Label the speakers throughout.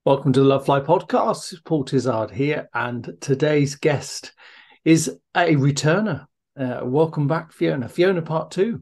Speaker 1: Welcome to the Love Fly podcast. It's Paul Tizard here, and today's guest is a returner. Welcome back, Fiona. Fiona part 2.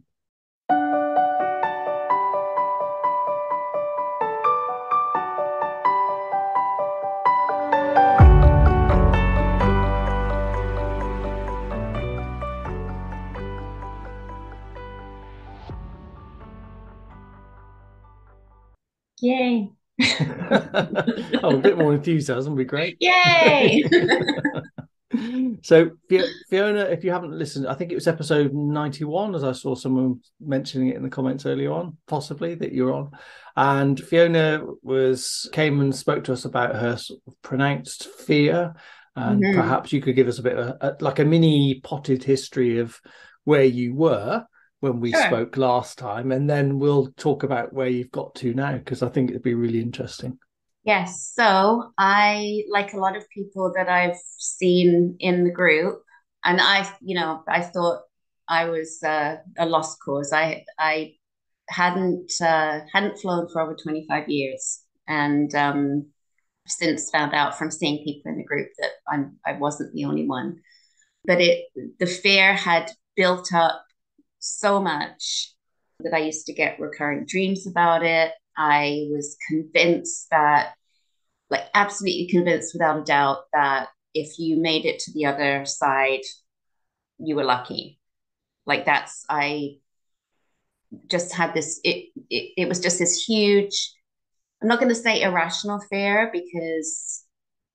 Speaker 2: Yay.
Speaker 1: Oh, a bit more enthusiasm would be great.
Speaker 2: Yay.
Speaker 1: So, Fiona, if you haven't listened, I think it was episode 91, as I saw someone mentioning it in the comments earlier on, possibly that you're on. And Fiona came and spoke to us about her sort of pronounced fear. And perhaps you could give us a bit of like a mini potted history of where you were when we
Speaker 2: Sure.
Speaker 1: spoke last time, and then we'll talk about where you've got to now, because I think it'd be really interesting.
Speaker 2: Yes. So I, like a lot of people that I've seen in the group, and I thought I was a lost cause. I hadn't flown for over 25 years, and since found out from seeing people in the group that I wasn't the only one. But the fear had built up so much that I used to get recurring dreams about it. I was convinced that, like, absolutely convinced without a doubt, that if you made it to the other side, you were lucky. I just had it was just this huge, I'm not going to say irrational fear, because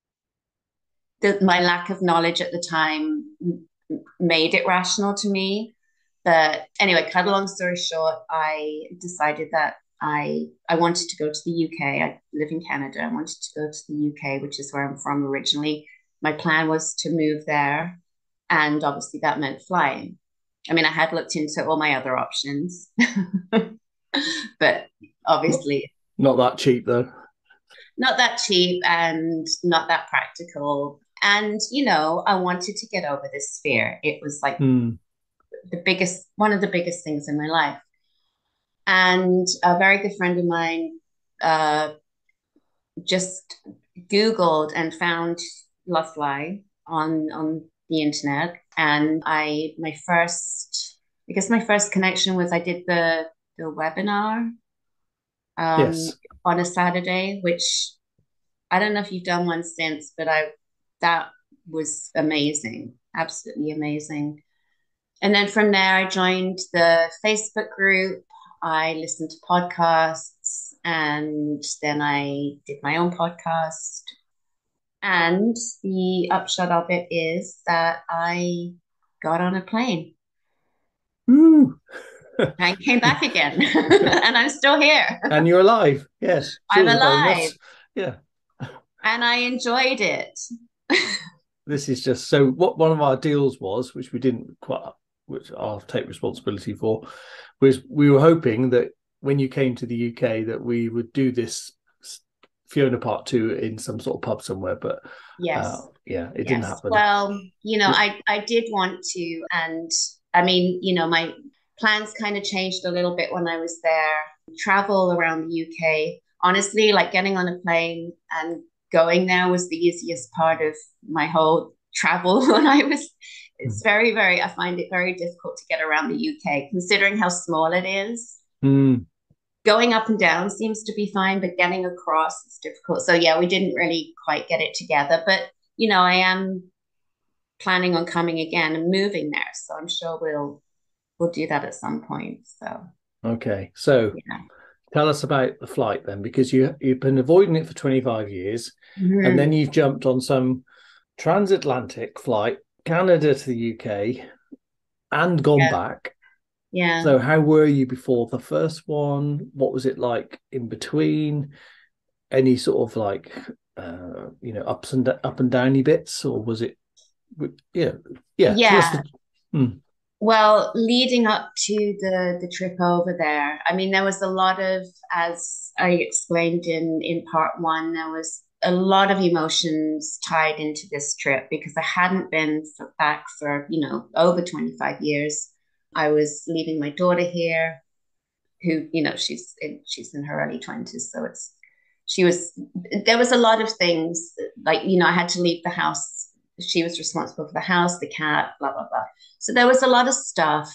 Speaker 2: my lack of knowledge at the time made it rational to me. But anyway, cut a long story short, I decided that I wanted to go to the UK. I live in Canada. I wanted to go to the UK, which is where I'm from originally. My plan was to move there, and obviously that meant flying. I mean, I had looked into all my other options, but obviously
Speaker 1: Not that cheap, though.
Speaker 2: not that cheap and not that practical. And I wanted to get over this fear. It was like one of the biggest things in my life. And a very good friend of mine uh, just Googled and found Love Fly on the internet. And I guess my first connection was I did the webinar um,
Speaker 1: Yes.
Speaker 2: on a Saturday, which I don't know if you've done one since, but that was amazing, absolutely amazing. And then from there, I joined the Facebook group. I listened to podcasts, and then I did my own podcast. And the upshot of it is that I got on a plane
Speaker 1: Woo.
Speaker 2: and came back again. And I'm still here.
Speaker 1: And you're alive. Yes. It's
Speaker 2: I'm
Speaker 1: always a
Speaker 2: alive
Speaker 1: bonus. Yeah.
Speaker 2: and I enjoyed it.
Speaker 1: This is just so what one of our deals was, which we didn't quite, which I'll take responsibility for, was we were hoping that when you came to the UK that we would do this Fiona part 2 in some sort of pub somewhere, but
Speaker 2: Yes.
Speaker 1: yeah, it didn't
Speaker 2: Yes.
Speaker 1: happen.
Speaker 2: Well, I did want to, and I mean, my plans kind of changed a little bit when I was there. Travel around the UK, honestly, like getting on a plane and going there was the easiest part of my whole travel when I was. It's very, very, I find it very difficult to get around the UK, considering how small it is.
Speaker 1: Mm.
Speaker 2: Going up and down seems to be fine, but getting across is difficult. So yeah, we didn't really quite get it together. But I am planning on coming again and moving there. So I'm sure we'll do that at some point. So
Speaker 1: Okay, so
Speaker 2: yeah.
Speaker 1: tell us about the flight then, because you've been avoiding it for 25 years, and then
Speaker 2: Mhm.
Speaker 1: you've jumped on some transatlantic flight, Canada to the UK, and gone
Speaker 2: Yeah.
Speaker 1: back.
Speaker 2: Yeah.
Speaker 1: So how were you before the first one? What was it like in between? Any sort of like up and downy bits, or was it? Yeah, yeah. Tell us
Speaker 2: Yeah.
Speaker 1: the. Hmm.
Speaker 2: Well, leading up to the trip over there, I mean, there was a lot of, as I explained in part one, there was a lot of emotions tied into this trip because I hadn't been back for, over 25 years. I was leaving my daughter here, who, she's in her early 20s, so she was, there was a lot of things like, I had to leave the house. She was responsible for the house, the cat, blah, blah, blah. So there was a lot of stuff.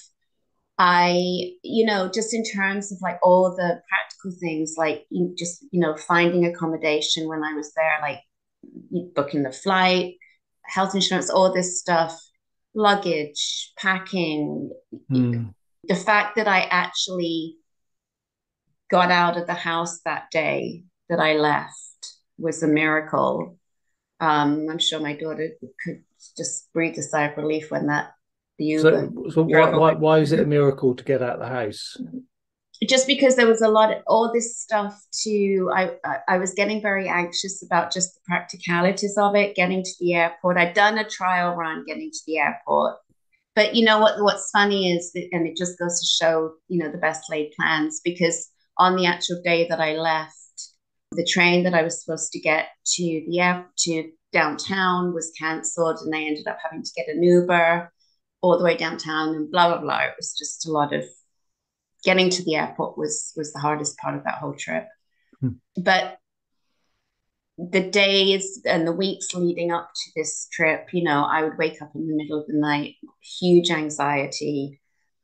Speaker 2: Just in terms of like all the practical things, like finding accommodation when I was there, like booking the flight, health insurance, all this stuff, luggage, packing.
Speaker 1: Mm.
Speaker 2: The fact that I actually got out of the house that day that I left was a miracle. I'm sure my daughter could just breathe a sigh of relief when the Uber
Speaker 1: So why,
Speaker 2: drove
Speaker 1: why
Speaker 2: away.
Speaker 1: why is it a miracle to get out of the house?
Speaker 2: Just because there was a lot of all this stuff to I was getting very anxious about just the practicalities of it, getting to the airport. I'd done a trial run getting to the airport. But what's funny is that, and it just goes to show, the best laid plans, because on the actual day that I left, the train that I was supposed to get to downtown was cancelled, and I ended up having to get an Uber all the way downtown and blah blah blah. It was just a lot of getting to the airport was the hardest part of that whole trip.
Speaker 1: Hmm.
Speaker 2: But the days and the weeks leading up to this trip, I would wake up in the middle of the night, huge anxiety.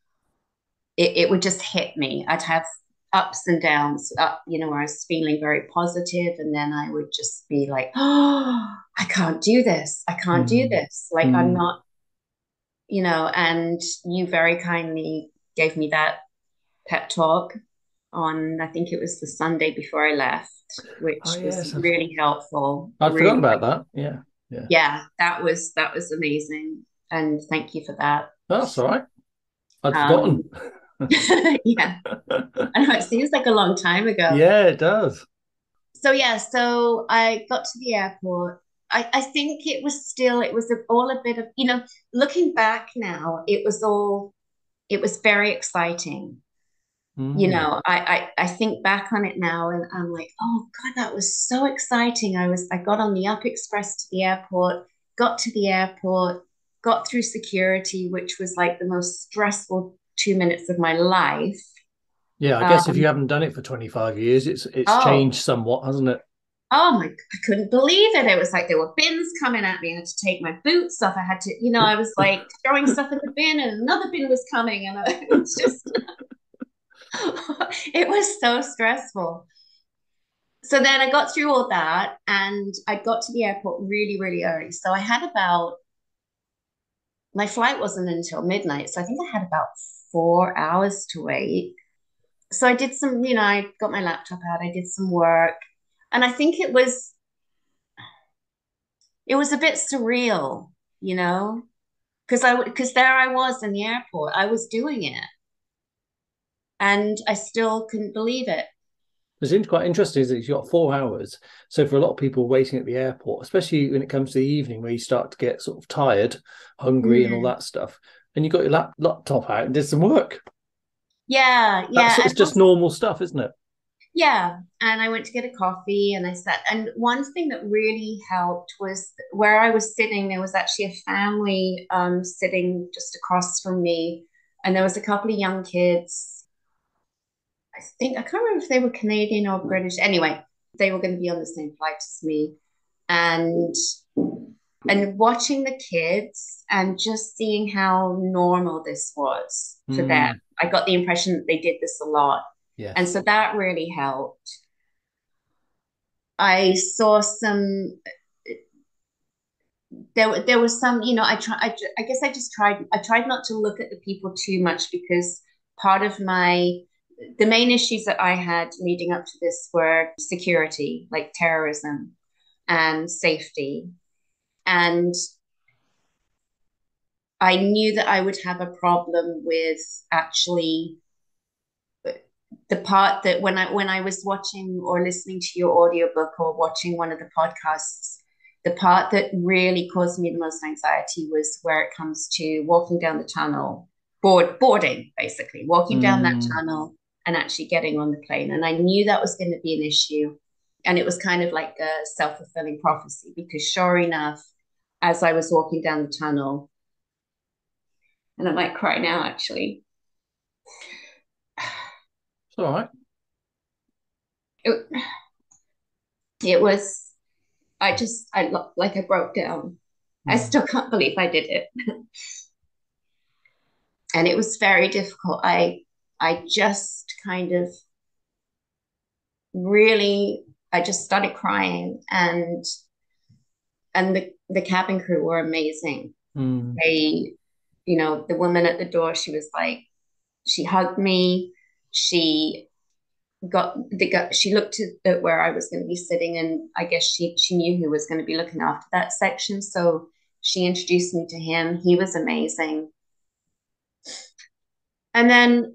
Speaker 2: It would just hit me. I'd have ups and downs, where I was feeling very positive, and then I would just be like, oh, I can't do this. I can't do
Speaker 1: Mm.
Speaker 2: this. Like, I'm
Speaker 1: Mm.
Speaker 2: not, and you very kindly gave me that pep talk on, I think it was the Sunday before I left,
Speaker 1: Oh
Speaker 2: which was
Speaker 1: yes,
Speaker 2: really helpful.
Speaker 1: I'd forgotten
Speaker 2: Really,
Speaker 1: about that. Yeah, yeah.
Speaker 2: yeah, that was amazing, and thank you for that.
Speaker 1: That's all right. I'd
Speaker 2: Um,
Speaker 1: forgotten.
Speaker 2: yeah, I know it seems like a long time ago.
Speaker 1: Yeah, it does.
Speaker 2: So yeah, so I got to the airport. I think it was all a bit of, looking back now, it was very exciting.
Speaker 1: Mm.
Speaker 2: I think back on it now and I'm like, oh God, that was so exciting. I got on the Up Express to the airport, got to the airport, got through security, which was like the most stressful 2 minutes of my life.
Speaker 1: Yeah, I guess if
Speaker 2: Um,
Speaker 1: you haven't done it for 25 years, it's
Speaker 2: oh,
Speaker 1: changed somewhat, hasn't it?
Speaker 2: oh my, I couldn't believe it. It was like there were bins coming at me. I had to take my boots off. I had to, I was like throwing stuff in the bin and another bin was coming. And it was just, it was so stressful. So then I got through all that and I got to the airport really, really early. So I had my flight wasn't until midnight. So I think I had about 4 hours to wait. So I did some, I got my laptop out, I did some work. And I think it was a bit surreal, you know, because there I was in the airport, I was doing it, and I still couldn't believe it.
Speaker 1: It's quite interesting is that you've got 4 hours. So for a lot of people waiting at the airport, especially when it comes to the evening where you start to get sort of tired, hungry, and all
Speaker 2: Mm.
Speaker 1: that stuff, and you got your laptop out and did some work.
Speaker 2: Yeah,
Speaker 1: That's
Speaker 2: yeah,
Speaker 1: it's
Speaker 2: and
Speaker 1: just normal stuff, isn't it?
Speaker 2: yeah, and I went to get a coffee, and I sat. And one thing that really helped was where I was sitting. There was actually a family sitting just across from me, and there was a couple of young kids. I can't remember if they were Canadian or British. Anyway, they were going to be on the same flight as me, and watching the kids and just seeing how normal this was for them.
Speaker 1: Mm,
Speaker 2: I got the impression that they did this a lot, and
Speaker 1: yes.
Speaker 2: so that really helped. I saw some. There was some. I guess I just tried. I tried not to look at the people too much because part of the main issues that I had leading up to this were security, like terrorism and safety. And I knew that I would have a problem with actually the part that when I was watching or listening to your audiobook or watching one of the podcasts, the part that really caused me the most anxiety was where it comes to walking down the tunnel, boarding, basically, walking down that
Speaker 1: Mm,
Speaker 2: tunnel and actually getting on the plane. And I knew that was going to be an issue. And it was kind of like a self-fulfilling prophecy because sure enough, as I was walking down the tunnel, and I might cry now actually.
Speaker 1: it's all right.
Speaker 2: It, it was, I broke down. I
Speaker 1: Mm.
Speaker 2: still can't believe I did it. And it was very difficult. I just kind of really, I just started crying, and the cabin crew were amazing.
Speaker 1: Mm.
Speaker 2: They, the woman at the door, she was like, she hugged me. She she looked at where I was going to be sitting, and I guess she knew who was going to be looking after that section. So she introduced me to him. He was amazing. And then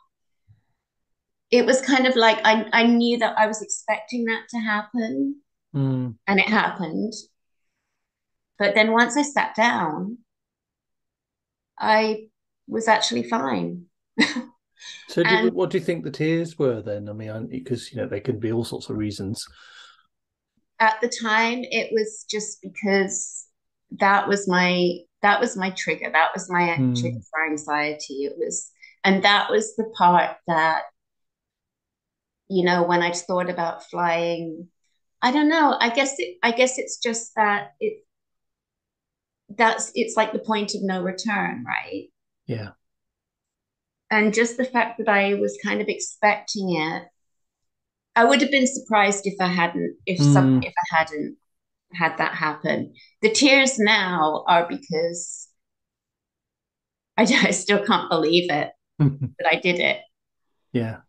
Speaker 2: it was kind of like I knew that I was expecting that to happen,
Speaker 1: Mm.
Speaker 2: and it happened. But then once I sat down, I was actually fine.
Speaker 1: So
Speaker 2: And
Speaker 1: what do you think the tears were then? I mean, because they can be all sorts of reasons.
Speaker 2: at the time, it was just because that was my trigger. That was my trigger
Speaker 1: Mm.
Speaker 2: for anxiety. And that was the part that, when I thought about flying, I don't know. I guess it's just that it's like the point of no return, right?
Speaker 1: Yeah.
Speaker 2: And just the fact that I was kind of expecting it, I would have been surprised if I hadn't,
Speaker 1: Mm.
Speaker 2: if I hadn't had that happen. The tears now are because I still can't believe it that I did it.
Speaker 1: Yeah.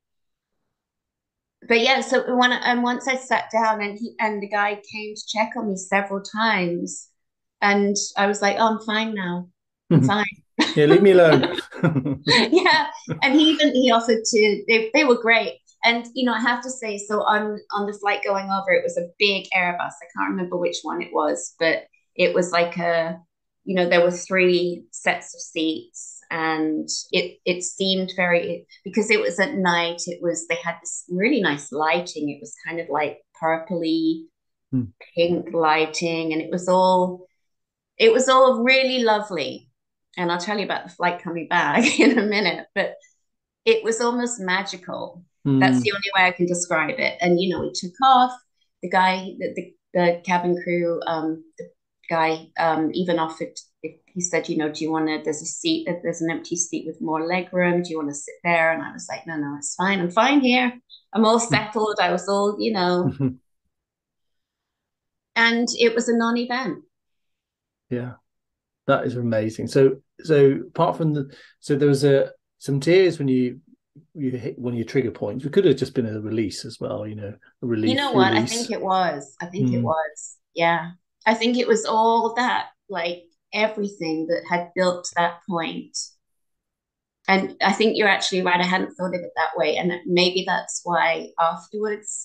Speaker 2: But yeah, so once I sat down, and the guy came to check on me several times, and I was like, "Oh, I'm fine now. I'm fine."
Speaker 1: Yeah, leave me alone.
Speaker 2: Yeah, and he offered to. They were great, and I have to say, so on the flight going over, it was a big Airbus. I can't remember which one it was, but it was like there were three sets of seats, and it seemed very, because it was at night. They had this really nice lighting. It was kind of like purpley
Speaker 1: Mm.
Speaker 2: pink lighting, and it was all really lovely. And I'll tell you about the flight coming back in a minute, but it was almost magical. That's the
Speaker 1: Mm.
Speaker 2: only way I can describe it. And we took off. The guy, the cabin crew, the guy even offered. He said, do you want to? There's an empty seat with more leg room. Do you want to sit there? And I was like, no, no, it's fine. I'm fine here. I'm all settled. I was all, and it was a non-event.
Speaker 1: Yeah. That is amazing. So apart from there was some tears when you hit one of your trigger points. It could have just been a release as well, a
Speaker 2: You know
Speaker 1: relief
Speaker 2: what? I
Speaker 1: release.
Speaker 2: think it was. I think it
Speaker 1: Mm.
Speaker 2: was. Yeah. I think it was all that, like everything that had built to that point. And I think you're actually right. I hadn't thought of it that way. And maybe that's why afterwards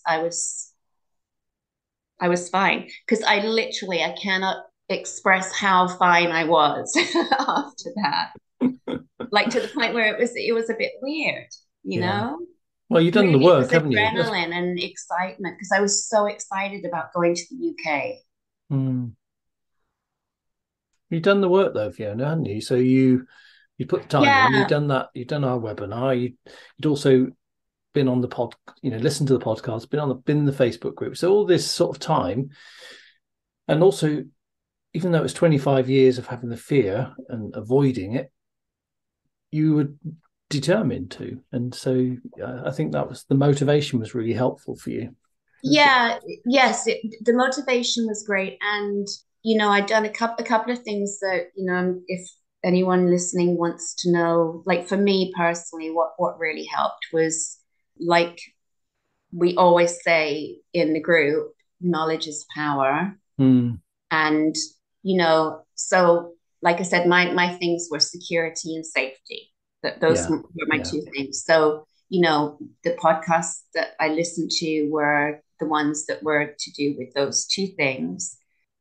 Speaker 2: I was fine. Because I cannot express how fine I was after that. Like to the point where it was a bit weird, you
Speaker 1: Yeah.
Speaker 2: know?
Speaker 1: Well, you've done the
Speaker 2: Really, it
Speaker 1: work,
Speaker 2: was
Speaker 1: haven't you?
Speaker 2: adrenaline and excitement because I was so excited about going to the UK.
Speaker 1: Mm. You've done the work though, Fiona, haven't you? So you put the time in. You've
Speaker 2: Yeah,
Speaker 1: done that. You've done our webinar. You'd also been on the listened to the podcast, been in the Facebook group. So all this sort of time, and also even though it's 25 years of having the fear and avoiding it, you were determined to. And so I think that was the motivation was really helpful for you.
Speaker 2: yeah, yes. The motivation was great, and I'd done a couple of things that if anyone listening wants to know, like for me personally, what really helped was, like we always say in the group, knowledge is power.
Speaker 1: Mm.
Speaker 2: And, so like I said, my things were security and safety. That those
Speaker 1: Yeah.
Speaker 2: were my
Speaker 1: Yeah.
Speaker 2: two things. So, the podcasts that I listened to were the ones that were to do with those two things.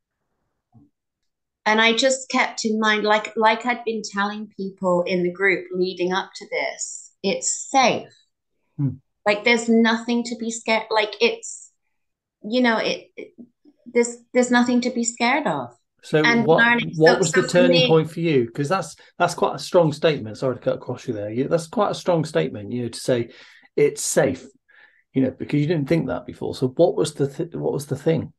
Speaker 2: And I just kept in mind, like I'd been telling people in the group leading up to this, it's safe.
Speaker 1: Mm.
Speaker 2: Like there's nothing to be scared. Like there's nothing to be scared of.
Speaker 1: So
Speaker 2: And learning.
Speaker 1: what was the
Speaker 2: So for
Speaker 1: turning
Speaker 2: me,
Speaker 1: point for you? Because that's quite a strong statement. Sorry to cut across you there. That's quite a strong statement, to say it's safe. because you didn't think that before. So what was the thing?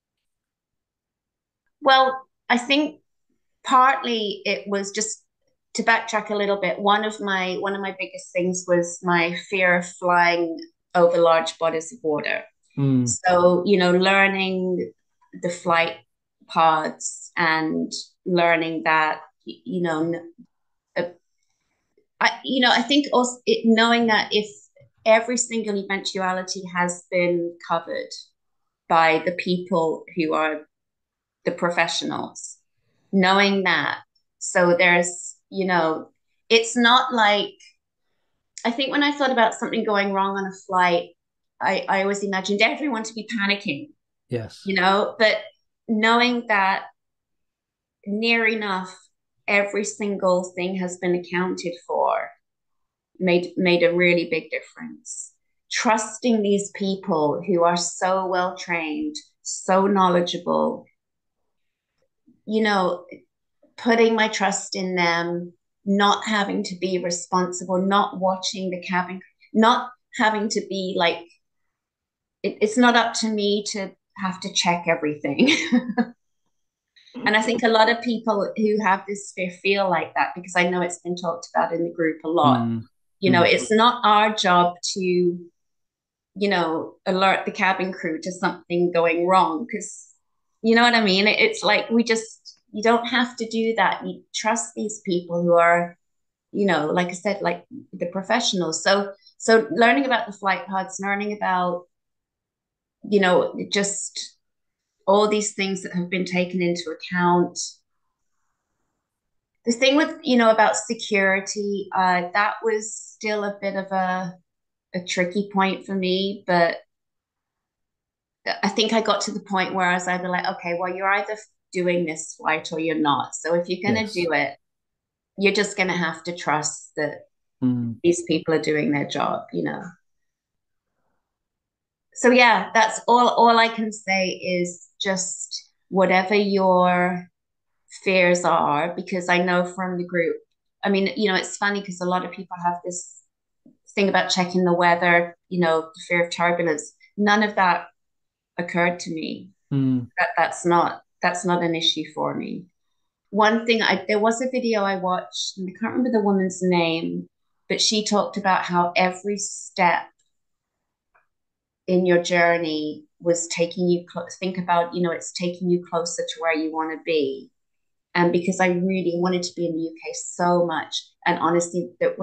Speaker 2: Well, I think partly it was just to backtrack a little bit. One of my biggest things was my fear of flying over large bodies of water.
Speaker 1: Mm,
Speaker 2: So, learning the flight pods and learning that, uh, I think also knowing that if every single eventuality has been covered by the people who are the professionals, knowing that. So it's not like, I think when I thought about something going wrong on a flight, I always imagined everyone to be panicking,
Speaker 1: yes.
Speaker 2: but knowing that near enough every single thing has been accounted for made a really big difference. Trusting these people who are so well trained, so knowledgeable, you know, putting my trust in them, not having to be responsible, not watching the cabin, not having to be like, it's not up to me to have to check everything. And I think a lot of people who have this fear feel like that, because I know it's been talked about in the group a lot.
Speaker 1: Mm, mm,
Speaker 2: It's not our job to, alert the cabin crew to something going wrong, because you know what I mean? It's like you don't have to do that. You trust these people who are, like I said, like the professionals. So learning about the flight pods, learning about, just all these things that have been taken into account. The thing with, about security, that was still a bit of a tricky point for me, but I think I got to the point where I was either like, okay, well, you're either doing this flight or you're not. So if you're going to
Speaker 1: yes.
Speaker 2: do it, you're just going to have to trust that
Speaker 1: Mm,
Speaker 2: these people are doing their job. So yeah, that's all I can say is just whatever your fears are, because I know from the group. I mean, it's funny because a lot of people have this thing about checking the weather, the fear of turbulence. None of that occurred to me.
Speaker 1: mm,
Speaker 2: That's not an issue for me. One thing, there was a video I watched, and I can't remember the woman's name, but she talked about how every step in your journey was taking you think about, it's taking you closer to where you want to be. And because I really wanted to be in the UK so much, and honestly, that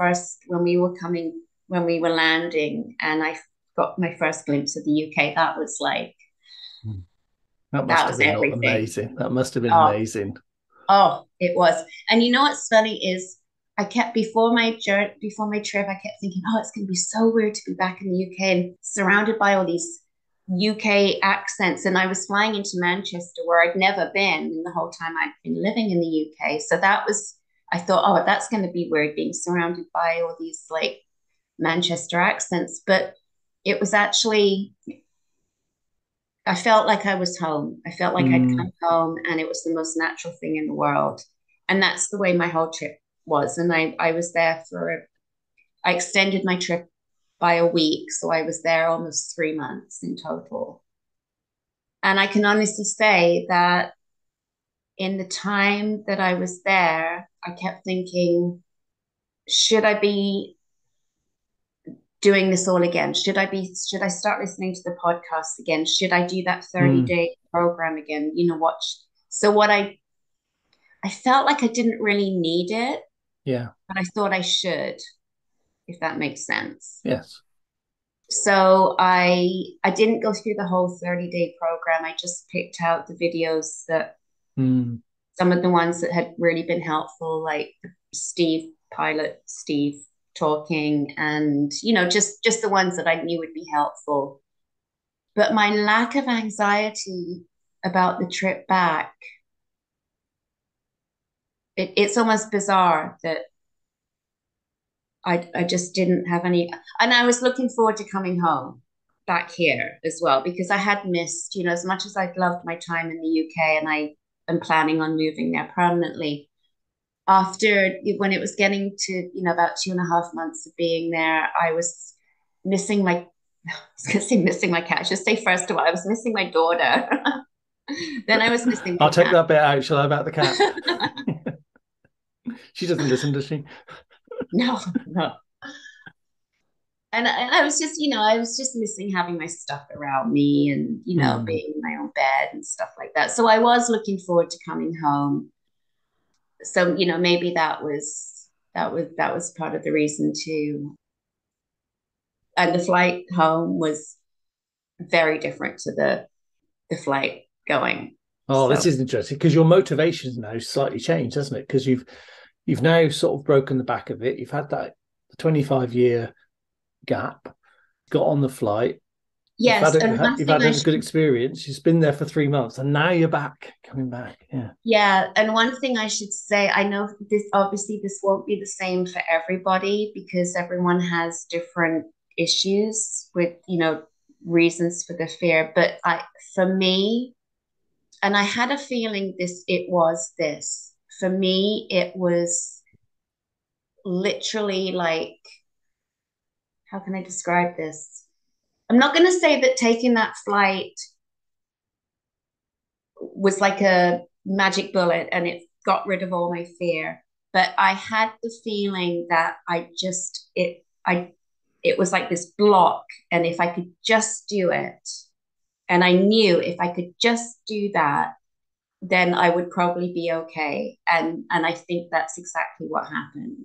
Speaker 2: when we were landing, and I got my first glimpse of the UK, that was like,
Speaker 1: mm. That
Speaker 2: that
Speaker 1: must have
Speaker 2: was
Speaker 1: been
Speaker 2: everything.
Speaker 1: amazing. That must have been
Speaker 2: Oh,
Speaker 1: amazing.
Speaker 2: oh, it was. And what's funny is I kept before my trip, I kept thinking, oh, it's going to be so weird to be back in the UK and surrounded by all these UK accents. And I was flying into Manchester where I'd never been in the whole time I'd been living in the UK. So I thought, oh, that's going to be weird being surrounded by all these like Manchester accents. But it was actually, I felt like I was home. I felt like I'd
Speaker 1: Mm,
Speaker 2: come home and it was the most natural thing in the world. And that's the way my whole trip was. And I was there I extended my trip by a week. So I was there almost 3 months in total. And I can honestly say that in the time that I was there, I kept thinking, should I be doing this all again? Should I start listening to the podcast again? Should I do that 30
Speaker 1: mm,
Speaker 2: day program again? Watch. So I felt like I didn't really need it,
Speaker 1: yeah.
Speaker 2: but I thought I should, if that makes sense.
Speaker 1: Yes.
Speaker 2: So I didn't go through the whole 30-day program. I just picked out the videos that
Speaker 1: Mm,
Speaker 2: some of the ones that had really been helpful, like pilot Steve talking, and just the ones that I knew would be helpful. But my lack of anxiety about the trip back, it's almost bizarre that I just didn't have any, and I was looking forward to coming home back here as well, because I had missed, as much as I'd loved my time in the UK and I am planning on moving there permanently. After when it was getting to, about 2.5 months of being there, I was missing my I was going to say missing my cat. I should say, first of all, I was missing my daughter. Then I was missing
Speaker 1: I'll
Speaker 2: my
Speaker 1: take
Speaker 2: cat.
Speaker 1: that bit out, shall I, about the cat? She doesn't listen, does she?
Speaker 2: No, no. And I was just, I was just missing having my stuff around me and,
Speaker 1: Mm.
Speaker 2: being in my own bed and stuff like that. So I was looking forward to coming home. So, maybe that was part of the reason too. And the flight home was very different to the flight going.
Speaker 1: Oh, this
Speaker 2: So
Speaker 1: is interesting because your motivations now slightly changed, hasn't it? Because you've now sort of broken the back of it. You've had that 25-year gap, got on the flight. You've
Speaker 2: yes,
Speaker 1: had
Speaker 2: and
Speaker 1: a
Speaker 2: one
Speaker 1: you've
Speaker 2: thing
Speaker 1: had
Speaker 2: I
Speaker 1: a good
Speaker 2: should
Speaker 1: experience. You've been there for 3 months, and now you're coming back. Yeah.
Speaker 2: Yeah, and one thing I should say, I know this won't be the same for everybody because everyone has different issues with, reasons for the fear. But for me, and I had a feeling it was this. For me, it was literally like, how can I describe this? I'm not going to say that taking that flight was like a magic bullet and it got rid of all my fear. But I had the feeling that it was like this block. And if I could just do it, and I knew if I could just do that, then I would probably be okay. And I think that's exactly what happened.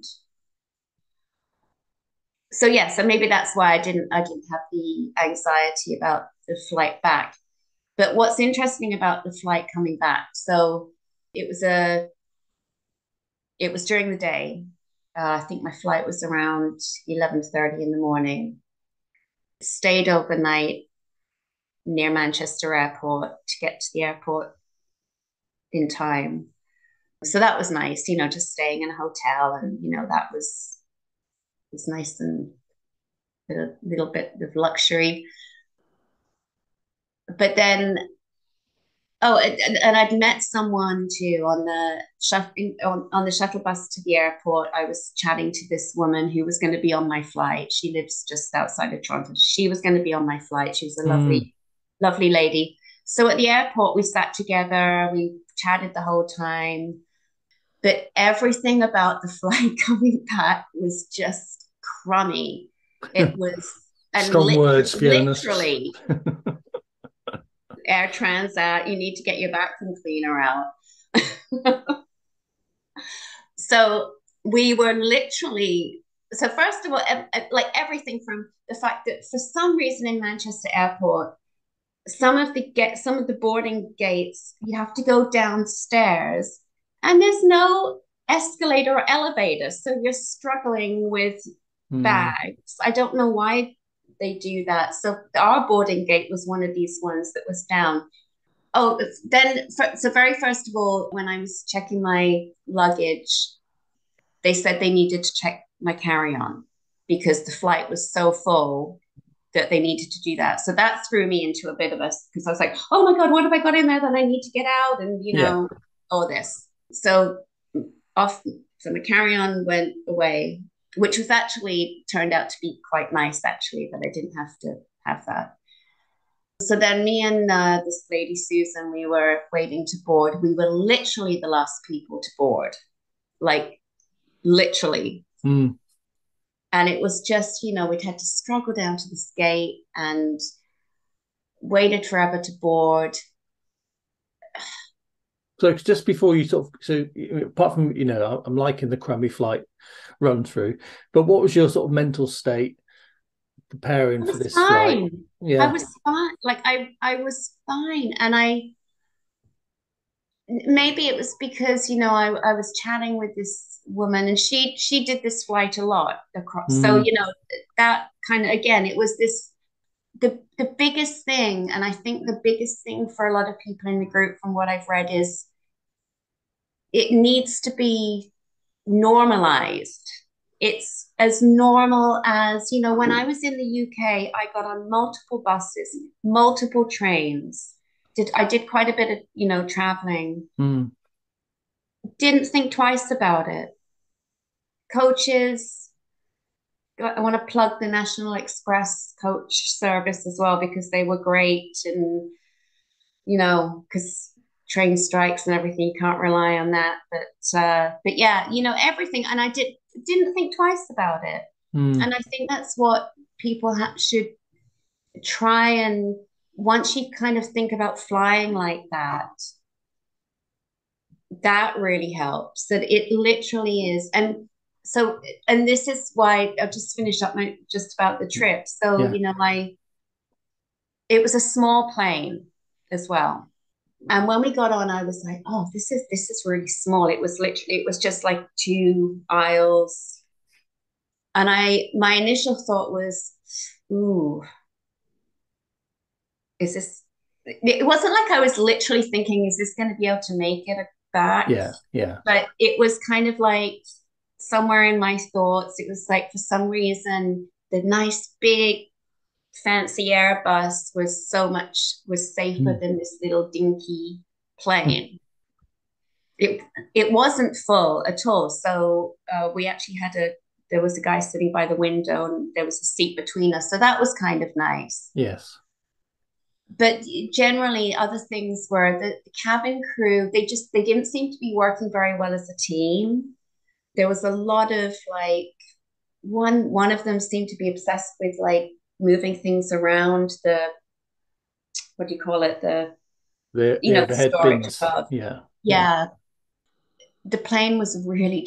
Speaker 2: So yeah, so maybe that's why I didn't have the anxiety about the flight back. But what's interesting about the flight coming back, so it was a it was during the day. I think my flight was around 11:30 in the morning. Stayed overnight near Manchester Airport to get to the airport in time. So that was nice, just staying in a hotel, and that was nice and a little bit of luxury. But then, oh, and I'd met someone too on the shuttle bus to the airport. I was chatting to this woman who was going to be on my flight. She lives just outside of Toronto. She was going to be on my flight. She was a
Speaker 1: Mm.
Speaker 2: lovely, lovely lady. So at the airport, we sat together. We chatted the whole time. But everything about the flight coming back was just crummy. It was, and
Speaker 1: Strong words, Fiona.
Speaker 2: literally, Air Transat, you need to get your vacuum cleaner out. So we were literally, so first of all, like everything from the fact that for some reason in Manchester Airport, some of the boarding gates, you have to go downstairs and there's no escalator or elevator. So you're struggling with
Speaker 1: Mm.
Speaker 2: bags. I don't know why they do that. So our boarding gate was one of these ones that was down. Oh, then, so very first of all, when I was checking my luggage, they said they needed to check my carry-on because the flight was so full that they needed to do that. So that threw me into a bit of a, because I was like, oh my God, what have I got in there that I need to get out? And,
Speaker 1: Yeah.
Speaker 2: all this. So off, so my carry-on went away, which was actually turned out to be quite nice, actually, that I didn't have to have that. So then me and this lady, Susan, we were waiting to board. We were literally the last people to board, like literally.
Speaker 1: Mm.
Speaker 2: And it was just, we'd had to struggle down to this gate and waited forever to board.
Speaker 1: So just before you apart from I'm liking the crummy flight run through, but what was your sort of mental state
Speaker 2: I
Speaker 1: preparing for
Speaker 2: was
Speaker 1: this flight?
Speaker 2: fine. I
Speaker 1: Yeah.
Speaker 2: was fine. Like I was fine. And maybe it was because, I was chatting with this woman and she did this flight a lot across. So,
Speaker 1: Mm.
Speaker 2: that kind of, again, it was this, the biggest thing, and I think the biggest thing for a lot of people in the group from what I've read is it needs to be normalized. It's as normal as, when I was in the UK, I got on multiple buses, multiple trains. I did quite a bit of, traveling.
Speaker 1: Mm.
Speaker 2: Didn't think twice about it. Coaches, I want to plug the National Express coach service as well because they were great, and because train strikes and everything, you can't rely on that. But yeah, everything, and I didn't think twice about it,
Speaker 1: Mm.
Speaker 2: and I think that's what people should try and once you kind of think about flying like that really helps. That it literally is, and this is why I've just finished up my just about the trip. So
Speaker 1: Yeah.
Speaker 2: it was a small plane as well. And when we got on, I was like, oh, this is really small. It was just like two aisles. And my initial thought was, ooh, is this it wasn't like I was literally thinking, is this going to be able to make it back?
Speaker 1: Yeah. Yeah.
Speaker 2: But it was kind of like somewhere in my thoughts, it was like for some reason, the nice big fancy Airbus was safer
Speaker 1: Mm.
Speaker 2: than this little dinky plane. It wasn't full at all. So we actually there was a guy sitting by the window and there was a seat between us. So that was kind of nice.
Speaker 1: Yes.
Speaker 2: But generally, other things were the cabin crew, they didn't seem to be working very well as a team. There was a lot of like, one of them seemed to be obsessed with like moving things around what do you call it?
Speaker 1: The
Speaker 2: The
Speaker 1: overhead
Speaker 2: storage
Speaker 1: bins.
Speaker 2: above.
Speaker 1: Yeah. Yeah.
Speaker 2: Yeah. The plane was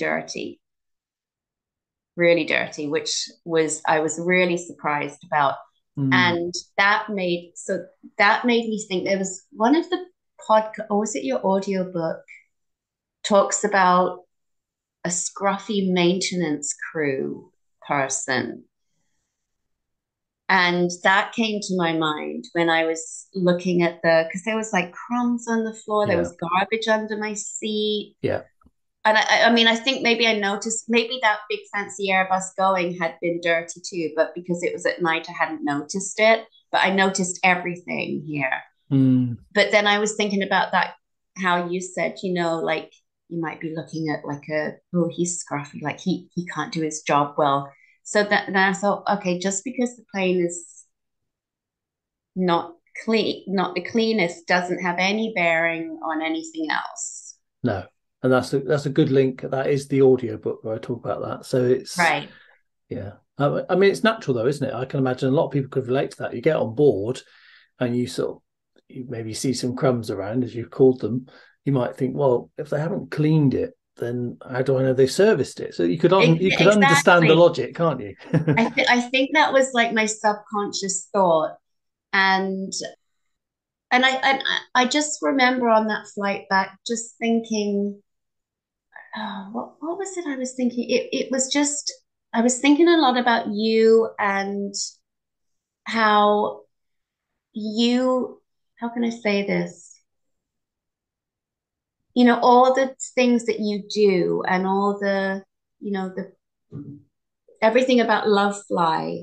Speaker 2: really dirty, which I was really surprised about.
Speaker 1: Mm.
Speaker 2: And that made me think there was one of the podcast, or was it your audiobook, talks about a scruffy maintenance crew person. And that came to my mind when I was looking at because there was like crumbs on the floor, there
Speaker 1: Yeah.
Speaker 2: was garbage under my seat.
Speaker 1: Yeah.
Speaker 2: And I mean, I think maybe I noticed maybe that big fancy Airbus going had been dirty too, but because it was at night, I hadn't noticed it. But I noticed everything here.
Speaker 1: Mm.
Speaker 2: But then I was thinking about that, how you said, like you might be looking at like oh, he's scruffy, like he can't do his job well. So then I thought, okay, just because the plane is not not the cleanest, doesn't have any bearing on anything else.
Speaker 1: No. And that's a good link. That is the audio book where I talk about that. So it's
Speaker 2: Right.
Speaker 1: yeah. I mean, it's natural though, isn't it? I can imagine a lot of people could relate to that. You get on board and you maybe see some crumbs around, as you've called them. You might think, well, if they haven't cleaned it, then how do I know they serviced it? So you could understand the
Speaker 2: Exactly.
Speaker 1: logic, can't you?
Speaker 2: I think that was like my subconscious thought, and I just remember on that flight back just thinking, oh, what was it I was thinking? It was just I was thinking a lot about you and how you how can I say this? All the things that you do and all the everything about Love Fly,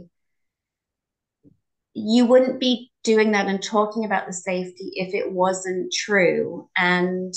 Speaker 2: you wouldn't be doing that and talking about the safety if it wasn't true. And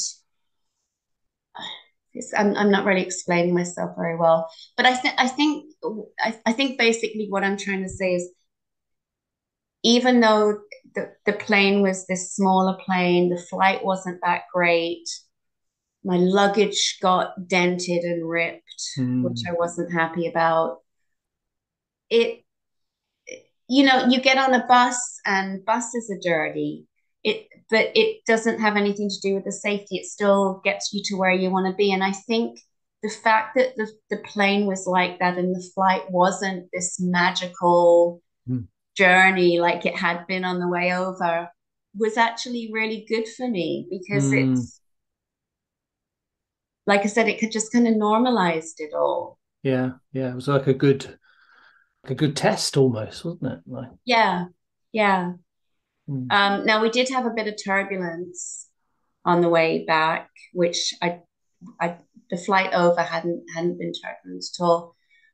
Speaker 2: I'm not really explaining myself very well, but I think basically what I'm trying to say is, even though the plane was this smaller plane, the flight wasn't that great. My luggage got dented and ripped, which I
Speaker 1: Mm.
Speaker 2: wasn't happy about. It, you get on a bus and buses are dirty. But it doesn't have anything to do with the safety. It still gets you to where you want to be. And I think the fact that the plane was like that and the flight wasn't this magical
Speaker 1: Mm.
Speaker 2: journey like it had been on the way over was actually really good for me because
Speaker 1: Mm.
Speaker 2: it's, like I said, it could just kind of normalized it all.
Speaker 1: Yeah, yeah. It was like a good test almost, wasn't it? Like,
Speaker 2: Yeah, yeah.
Speaker 1: mm.
Speaker 2: Now we did have a bit of turbulence on the way back, which I the flight over hadn't been turbulent at all.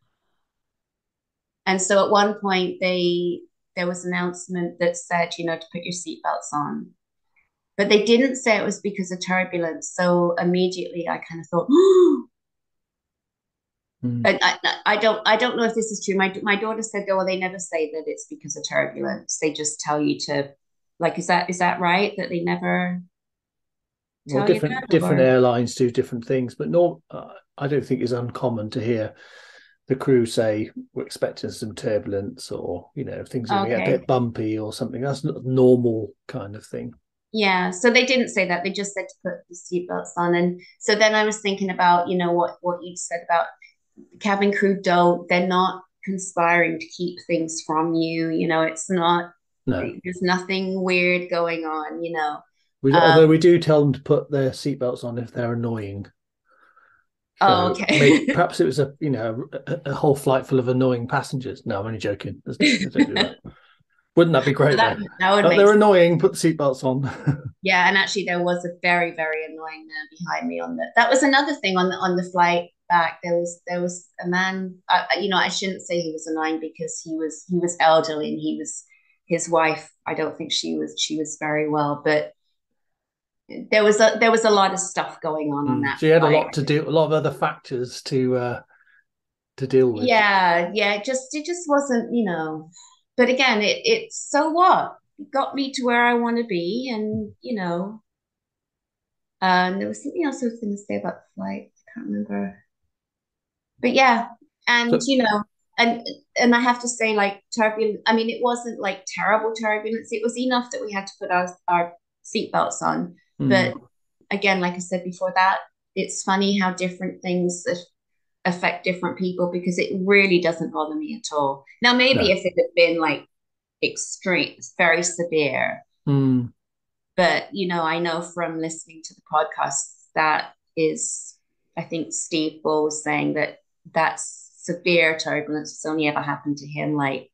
Speaker 2: And so at one point there was an announcement that said, to put your seatbelts on. But they didn't say it was because of turbulence. So immediately I kind of thought, oh,
Speaker 1: Mm.
Speaker 2: And I don't know if this is true. My daughter said, oh, well, they never say that it's because of turbulence. They just tell you to, like, is that right? That they never
Speaker 1: Well,
Speaker 2: tell you that,
Speaker 1: different
Speaker 2: or
Speaker 1: airlines do different things, but no, I don't think it's uncommon to hear the crew say we're expecting some turbulence, or things are going to get a
Speaker 2: okay.
Speaker 1: bit bumpy or something. That's not a normal kind of thing.
Speaker 2: Yeah, so they didn't say that. They just said to put the seatbelts on. And so then I was thinking about, what you said about the cabin crew they're not conspiring to keep things from you. It's not,
Speaker 1: No,
Speaker 2: there's nothing weird going on.
Speaker 1: although
Speaker 2: Um,
Speaker 1: we do tell them to put their seatbelts on if they're annoying.
Speaker 2: oh,
Speaker 1: So maybe
Speaker 2: okay.
Speaker 1: perhaps it was a whole flight full of annoying passengers. No, I'm only joking. Don't do that. Wouldn't that be
Speaker 2: So
Speaker 1: great
Speaker 2: that
Speaker 1: though?
Speaker 2: that would
Speaker 1: Oh,
Speaker 2: make
Speaker 1: they're
Speaker 2: sense.
Speaker 1: annoying. Put the seatbelts on.
Speaker 2: Yeah, and actually there was a very, very annoying man behind me on that was another thing on the flight back. There was a man, I shouldn't say he was annoying because he was elderly, and his wife, I don't think she was very well, but there was a lot of stuff going on that
Speaker 1: So you had a
Speaker 2: flight.
Speaker 1: lot to do, a lot of other factors to deal with.
Speaker 2: Yeah, it just wasn't. But again, it's so what? It got me to where I want to be, and there was something else I was going to say about the flight. I can't remember. But yeah, and
Speaker 1: So,
Speaker 2: and I have to say, like, turbulence. I mean, it wasn't like terrible turbulence. It was enough that we had to put our seatbelts on.
Speaker 1: mm,
Speaker 2: But again, like I said before that, it's funny how different things affect different people, because it really doesn't bother me at all. Now, maybe
Speaker 1: no.
Speaker 2: if it had been like extreme, very severe,
Speaker 1: Mm,
Speaker 2: but I know from listening to the podcast that is, I think Steve Bull was saying that severe turbulence has only ever happened to him like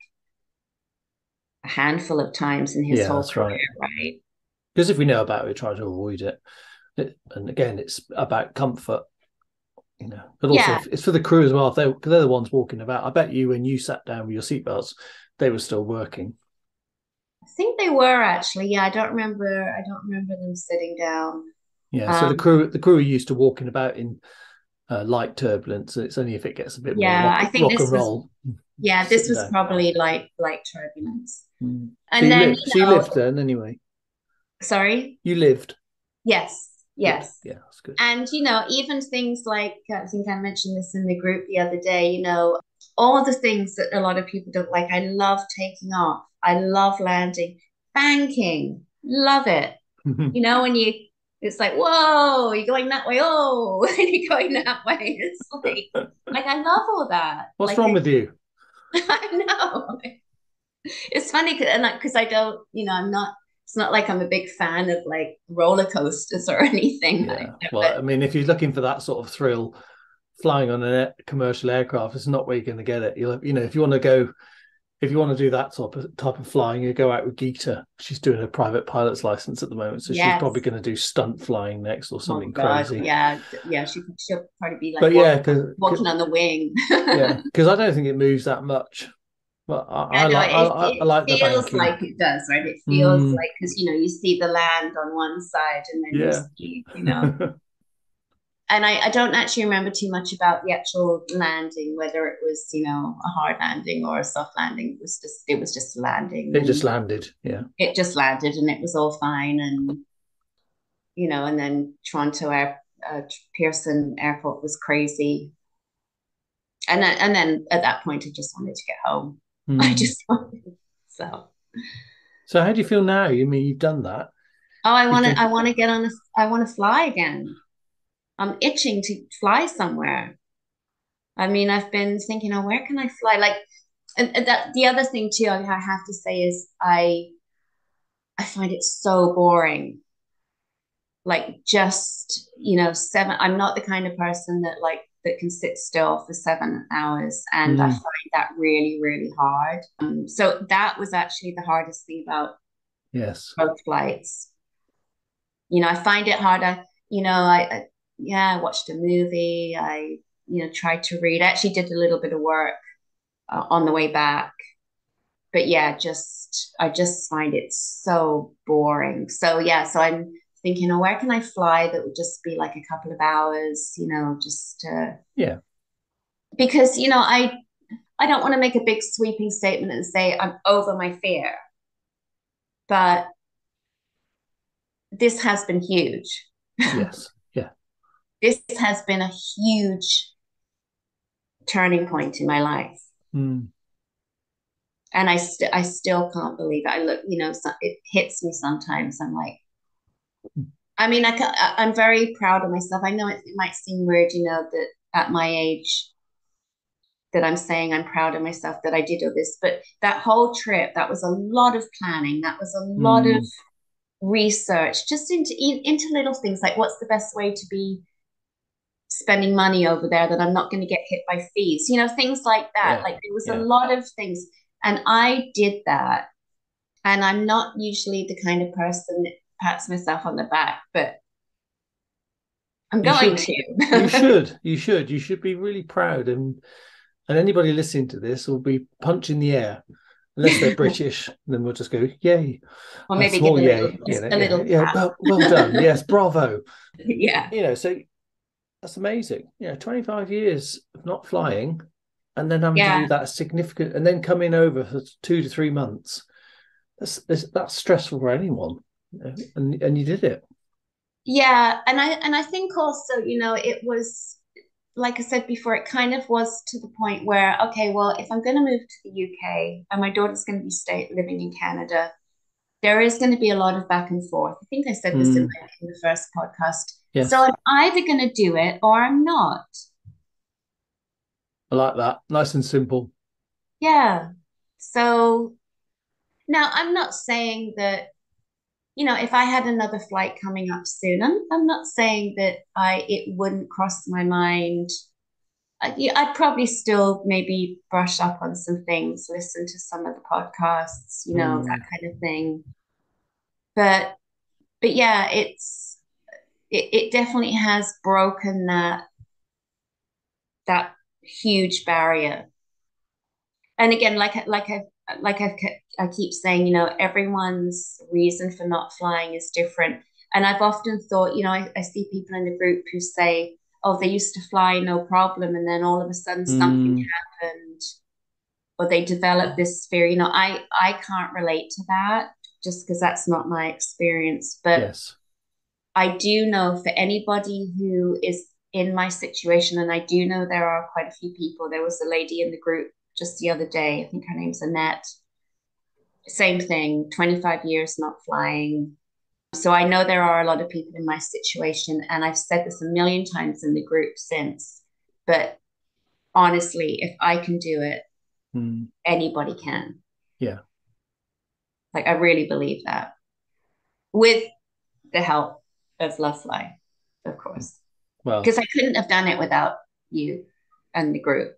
Speaker 2: a handful of times in his
Speaker 1: yeah,
Speaker 2: whole
Speaker 1: that's right.
Speaker 2: career, right?
Speaker 1: Because if we know about it, we try to avoid it. And again, it's about comfort. But also
Speaker 2: Yeah,
Speaker 1: it's for the crew as well. If they're the ones walking about. I bet you when you sat down with your seatbelts, they were still working.
Speaker 2: I think they were actually. Yeah, I don't remember them sitting down.
Speaker 1: Yeah. So
Speaker 2: Um,
Speaker 1: the crew are used to walking about in light turbulence. It's only if it gets a bit more
Speaker 2: yeah, I think
Speaker 1: rock and
Speaker 2: this was
Speaker 1: roll
Speaker 2: yeah, this
Speaker 1: sitting
Speaker 2: was
Speaker 1: down.
Speaker 2: probably like turbulence.
Speaker 1: So
Speaker 2: And then,
Speaker 1: you lived then anyway.
Speaker 2: sorry.
Speaker 1: You lived.
Speaker 2: Yes,
Speaker 1: Good.
Speaker 2: yes.
Speaker 1: Yeah, that's good.
Speaker 2: And, even things like, I think I mentioned this in the group the other day, all the things that a lot of people don't like. I love taking off. I love landing, banking, love it. When it's like, whoa, you're going that way. Oh, and you're going that way. It's like I love all that.
Speaker 1: What's
Speaker 2: Like
Speaker 1: wrong with you?
Speaker 2: I know. It's funny because I don't, I'm not. It's not like I'm a big fan of like roller coasters or anything like
Speaker 1: Yeah.
Speaker 2: that.
Speaker 1: Well,
Speaker 2: But
Speaker 1: I mean, if you're looking for that sort of thrill, flying on a commercial aircraft is not where you're going to get it. If you want to go, if you want to do that type of flying, you go out with Geeta. She's doing a private pilot's license at the moment, so she's probably
Speaker 2: yes,
Speaker 1: going to do stunt flying next or
Speaker 2: oh
Speaker 1: something
Speaker 2: God,
Speaker 1: crazy.
Speaker 2: yeah, yeah. She'll probably be like
Speaker 1: But yeah, because
Speaker 2: walking on the wing.
Speaker 1: yeah, because I don't think it moves that much. But
Speaker 2: Yeah, no,
Speaker 1: I
Speaker 2: it
Speaker 1: like the
Speaker 2: feels
Speaker 1: banking.
Speaker 2: like it does, right? It feels
Speaker 1: Mm,
Speaker 2: like, because you see the land on one side, and then you
Speaker 1: yeah.
Speaker 2: see. And I don't actually remember too much about the actual landing, whether it was a hard landing or a soft landing. It was just a landing,
Speaker 1: It just
Speaker 2: and
Speaker 1: landed. Yeah.
Speaker 2: it just landed, and it was all fine. And then Toronto Pearson Airport was crazy. And then at that point, I just wanted to get home. I
Speaker 1: Mm.
Speaker 2: just wanted, so.
Speaker 1: So how do you feel now? You mean you've done that?
Speaker 2: Oh, I
Speaker 1: You
Speaker 2: want to.
Speaker 1: think,
Speaker 2: I want to get on. I want to fly again. I'm itching to fly somewhere. I mean, I've been thinking, oh, where can I fly? Like, and that the other thing too, I have to say is I find it so boring. Like, just seven. I'm not the kind of person that can sit still for 7 hours, and I
Speaker 1: mm,
Speaker 2: find that really, really hard. So that was actually the hardest thing about
Speaker 1: yes.
Speaker 2: both flights. I find it harder. Yeah, I watched a movie. I tried to read. I actually did a little bit of work on the way back, but yeah, I just find it so boring. So yeah, so I'm thinking, oh, where can I fly that would just be like a couple of hours, just
Speaker 1: Yeah.
Speaker 2: because, I don't want to make a big sweeping statement and say I'm over my fear, but this has been huge.
Speaker 1: Yes. Yeah.
Speaker 2: This has been a huge turning point in my life.
Speaker 1: Mm.
Speaker 2: And I still can't believe it. I look, it hits me sometimes. I'm like, I mean, I'm very proud of myself. I know it might seem weird, that at my age that I'm saying I'm proud of myself that I did all this, but that whole trip, that was a lot of planning. That was a lot of
Speaker 1: Mm.
Speaker 2: research, just into little things like what's the best way to be spending money over there that I'm not going to get hit by fees, things like that.
Speaker 1: Yeah.
Speaker 2: Like there was a
Speaker 1: Yeah.
Speaker 2: lot of things, and I did that. And I'm not usually the kind of person that pats myself on the back, but I'm
Speaker 1: You
Speaker 2: going
Speaker 1: should. You
Speaker 2: to.
Speaker 1: should. You should. You should be really proud, and anybody listening to this will be punching the air, unless they're British. Then we'll just go, "Yay!"
Speaker 2: Or
Speaker 1: A
Speaker 2: maybe give
Speaker 1: small yay.
Speaker 2: just a
Speaker 1: Yeah.
Speaker 2: little
Speaker 1: Yeah.
Speaker 2: tap.
Speaker 1: Well done. Yes. Bravo.
Speaker 2: Yeah.
Speaker 1: So that's amazing. 25 years of not flying, and then having to do
Speaker 2: Yeah.
Speaker 1: that significant, and then coming over for 2 to 3 months. That's stressful for anyone, and you did it.
Speaker 2: Yeah. And I think also, it was, like I said before, it kind of was to the point where, okay, well, if I'm going to move to the UK and my daughter's going to be living in Canada, there is going to be a lot of back and forth. I think I said this in,
Speaker 1: Mm,
Speaker 2: in the first podcast. So
Speaker 1: yes,
Speaker 2: I'm either going to do it or I'm not.
Speaker 1: I like that. Nice and simple.
Speaker 2: Yeah. So now I'm not saying that, if I had another flight coming up soon, I'm not saying that it wouldn't cross my mind. Yeah, I'd probably still maybe brush up on some things, listen to some of the podcasts, that
Speaker 1: Mm,
Speaker 2: kind of thing. But yeah, it definitely has broken that huge barrier. And again, I keep saying, everyone's reason for not flying is different. And I've often thought, I see people in the group who say, oh, they used to fly no problem, and then all of a sudden something
Speaker 1: mm,
Speaker 2: happened, or they developed this fear. I can't relate to that just because that's not my experience. But
Speaker 1: yes.
Speaker 2: I do know for anybody who is in my situation, and I do know there are quite a few people. There was a lady in the group just the other day, I think her name's Annette. Same thing, 25 years not flying. So I know there are a lot of people in my situation, and I've said this a million times in the group since. But honestly, if I can do it,
Speaker 1: Mm,
Speaker 2: anybody can.
Speaker 1: yeah.
Speaker 2: Like, I really believe that with the help of Love Fly, of course,
Speaker 1: Well,
Speaker 2: because I couldn't have done it without you and the group.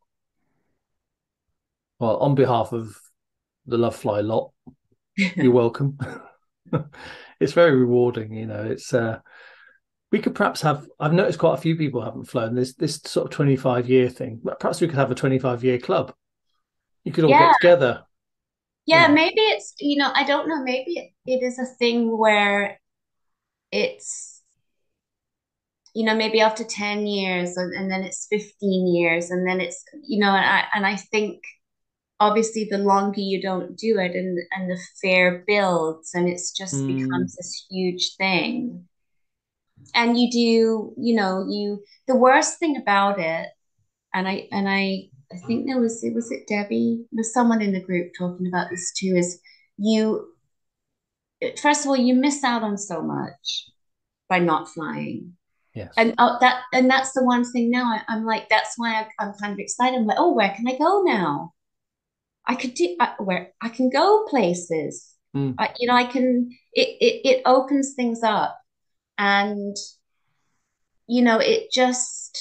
Speaker 1: on behalf of the Love Fly lot, you're welcome. It's very rewarding. It's we could perhaps have. I've noticed quite a few people haven't flown this sort of 25-year thing. But perhaps we could have a 25-year club. You could all
Speaker 2: Yeah.
Speaker 1: get together. You
Speaker 2: Yeah.
Speaker 1: know.
Speaker 2: Maybe it's, I don't know. Maybe it is a thing where it's, maybe after 10 years, and then it's 15 years, and then it's, and I think obviously the longer you don't do it, and the fear builds, and it's just
Speaker 1: Mm,
Speaker 2: becomes this huge thing. And you do, the worst thing about it, and I think was it Debbie? There's someone in the group talking about this too, is you first of all, you miss out on so much by not flying.
Speaker 1: yes.
Speaker 2: And that's the one thing now I'm like, that's why I'm kind of excited. I'm like, oh, where can I go now? I could do where I can go places.
Speaker 1: Mm,
Speaker 2: I can. It opens things up, and it just,